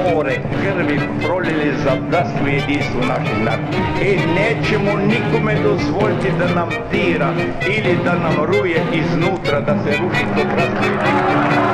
more krvi prolili za bratstvo i jedinstvo našeg naroda. Nećemo nikome dozvoliti da nam dira ili da nam ruje iznutra, da se ruši to bratstvo i jedinstvo.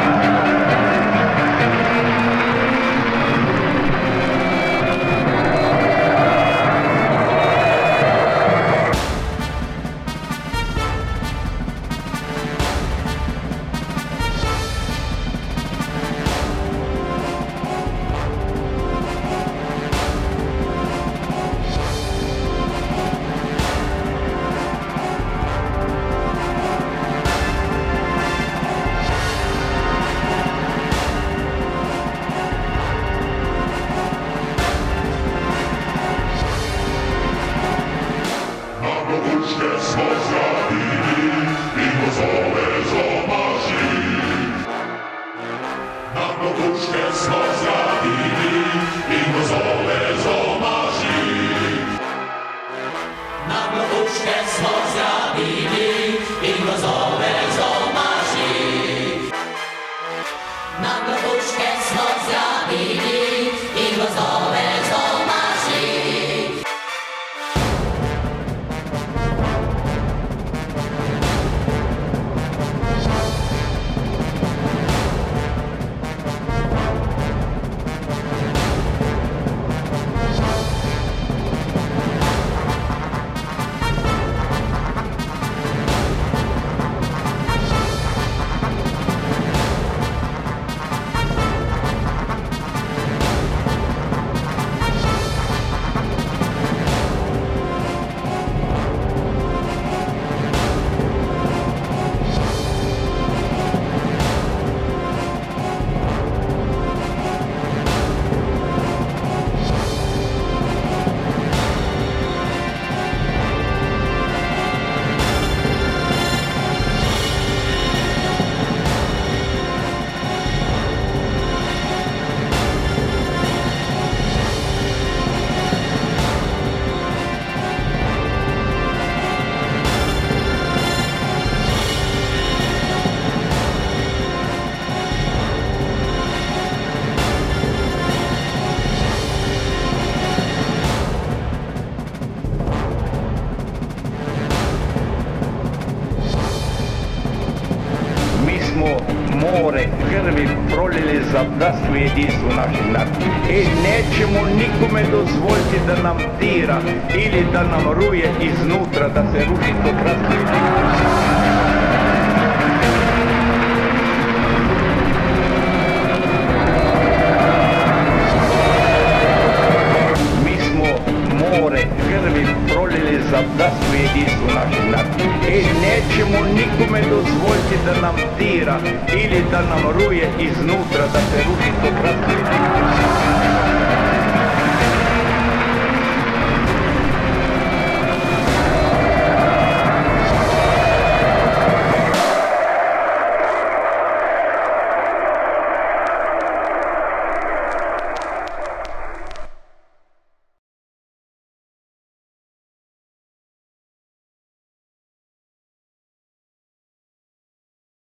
More krvi prolili za bratstvo i jedinstvo našeg naroda. Nećemo nikome dozvoliti da nam dira ili da nam ruje iznutra, da se ruši to bratstvo i jedinstvo. Krvi prolili za bratstvo i jedinstvo našeg naroda. Nećemo nikome dozvoliti da nam dira ili da nam ruje iznutra, da se ruši to bratstvo i jedinstvo.